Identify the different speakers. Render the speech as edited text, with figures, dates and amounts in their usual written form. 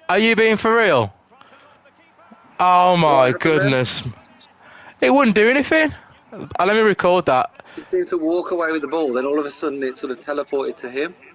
Speaker 1: Are you being for real? Oh
Speaker 2: What
Speaker 1: my
Speaker 2: happened there?
Speaker 1: goodness. It wouldn't do anything. Let me record that.
Speaker 2: He seemed to walk away with the ball, then all of a sudden it sort of teleported to him.